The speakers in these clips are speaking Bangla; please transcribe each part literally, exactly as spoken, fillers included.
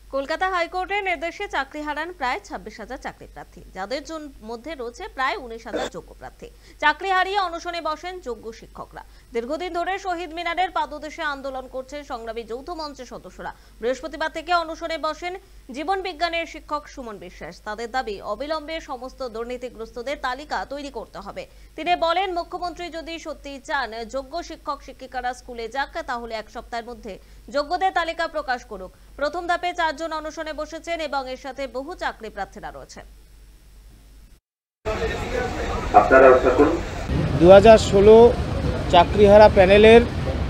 কলকাতা হাইকোর্টের নির্দেশে চাকরি হারান প্রায় ছাব্বিশ হাজার চাকরি প্রার্থী, যাদের মধ্যে রয়েছে প্রায় উনিশ হাজার যোগ্য প্রার্থী। চাকরি হারিয়ে অনশনে বসেন যোগ্য শিক্ষকরা। দীর্ঘদিন ধরে শহীদ মিনারের পাদদেশে আন্দোলন করছেন সংগ্রামী যৌথ মঞ্চের সদস্যরা। বৃহস্পতিবার থেকে অনশনে বসেন জীবন বিজ্ঞানের শিক্ষক সুমন বিশ্বাস। তাদের দাবি, অবিলম্বে সমস্ত দুর্নীতিগ্রস্তদের তালিকা তৈরি করতে হবে। তিনি বলেন, মুখ্যমন্ত্রী যদি সত্যিই চান যোগ্য শিক্ষক শিক্ষিকারা স্কুলে যাক, তাহলে এক সপ্তাহের মধ্যে যোগ্যদের তালিকা প্রকাশ করুক। প্রথম ধাপে চারজন অনশনে বসেছেন এবং এর সাথে বহু চাকরি প্রার্থীরা রয়েছেন। দু হাজার ষোলো চাকরিহারা প্যানেলের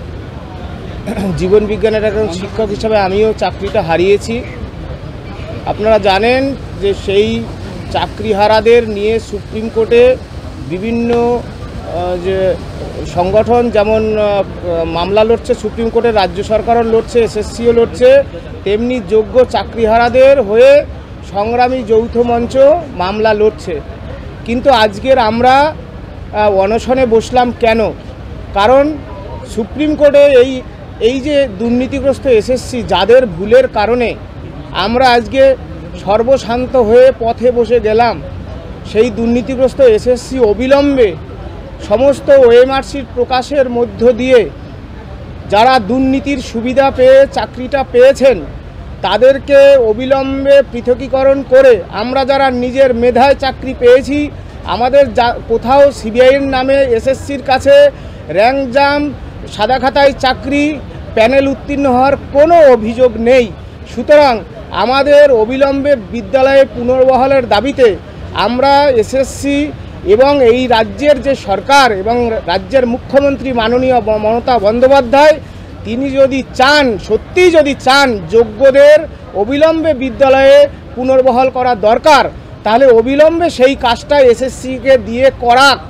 জীবন বিজ্ঞানের একজন শিক্ষক হিসাবে আমিও চাকরিটা হারিয়েছি। আপনারা জানেন যে সেই চাকরিহারাদের নিয়ে সুপ্রিম কোর্টে বিভিন্ন যে সংগঠন যেমন মামলা লড়ছে, সুপ্রিম কোর্টের রাজ্য সরকারও লড়ছে, এসএসসিও লড়ছে, তেমনি যোগ্য চাকরিহারাদের হয়ে সংগ্রামী যৌথ মঞ্চ মামলা লড়ছে। কিন্তু আজকের আমরা অনশনে বসলাম কেন? কারণ সুপ্রিম কোর্টে এই এই যে দুর্নীতিগ্রস্ত এসএসসি, যাদের ভুলের কারণে আমরা আজকে সর্বশান্ত হয়ে পথে বসে গেলাম, সেই দুর্নীতিগ্রস্ত এসএসসি অবিলম্বে সমস্ত ওএমআরসির প্রকাশের মধ্য দিয়ে যারা দুর্নীতির সুবিধা পেয়ে চাকরিটা পেয়েছেন তাদেরকে অবিলম্বে পৃথকীকরণ করে, আমরা যারা নিজের মেধায় চাকরি পেয়েছি, আমাদের যা কোথাও সিবিআইয়ের নামে এসএসসির কাছে র্যাঙ্ক জাম, সাদা খাতায় চাকরি, প্যানেল উত্তীর্ণ হওয়ার কোনো অভিযোগ নেই। সুতরাং আমাদের অবিলম্বে বিদ্যালয়ে পুনর্বহালের দাবিতে আমরা এসএসসি এবং এই রাজ্যের যে সরকার এবং রাজ্যের মুখ্যমন্ত্রী মাননীয় মমতা বন্দ্যোপাধ্যায়, তিনি যদি চান, সত্যিই যদি চান যোগ্যদের অবিলম্বে বিদ্যালয়ে পুনর্বহাল করা দরকার, তাহলে অবিলম্বে সেই কাজটা এসএসসিকে দিয়ে করাক।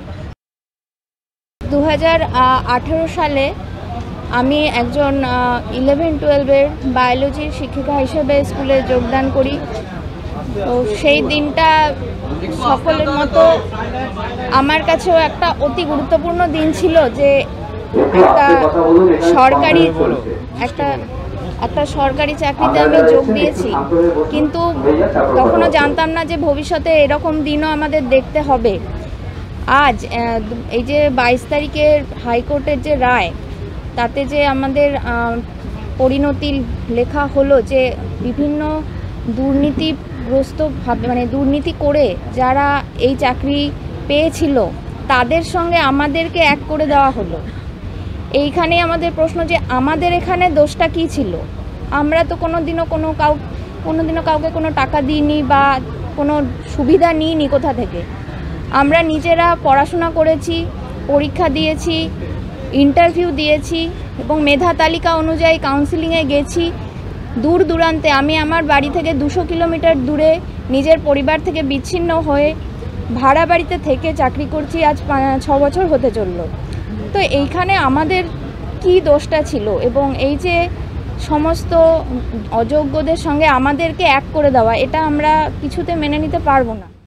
দু হাজার আঠেরো সালে আমি একজন ইলেভেন টুয়েলভের বায়োলজির শিক্ষিকা হিসেবে স্কুলে যোগদান করি। তো সেই দিনটা সকলের মতো আমার কাছেও একটা অতি গুরুত্বপূর্ণ দিন ছিল, যে একটা সরকারি একটা একটা সরকারি চাকরিতে আমি যোগ দিয়েছি। কিন্তু তখনও জানতাম না যে ভবিষ্যতে এরকম দিনও আমাদের দেখতে হবে। আজ এই যে বাইশ তারিখের হাইকোর্টের যে রায়, তাতে যে আমাদের পরিণতি লেখা হলো যে বিভিন্ন দুর্নীতিগ্রস্ত ভাবে মানে দুর্নীতি করে যারা এই চাকরি পেয়েছিল তাদের সঙ্গে আমাদেরকে এক করে দেওয়া হলো। এইখানে আমাদের প্রশ্ন যে আমাদের এখানে দোষটা কী ছিল? আমরা তো কোনো দিনও কোনো কাউ কোনো দিনও কাউকে কোনো টাকা দিইনি বা কোনো সুবিধা নিইনি কোথা থেকে। আমরা নিজেরা পড়াশোনা করেছি, পরীক্ষা দিয়েছি, ইন্টারভিউ দিয়েছি এবং মেধা তালিকা অনুযায়ী কাউন্সিলিংয়ে গেছি। দূর দূরান্তে আমি আমার বাড়ি থেকে দুশো কিলোমিটার দূরে নিজের পরিবার থেকে বিচ্ছিন্ন হয়ে ভাড়া বাড়িতে থেকে চাকরি করছি, আজ ছ বছর হতে চলল। তো এইখানে আমাদের কি দোষটা ছিল? এবং এই যে সমস্ত অযোগ্যদের সঙ্গে আমাদেরকে এক করে দেওয়া, এটা আমরা কিছুতে মেনে নিতে পারবো না।